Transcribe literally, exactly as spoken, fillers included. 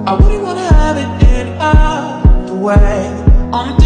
I wouldn't wanna have it any other way. I'm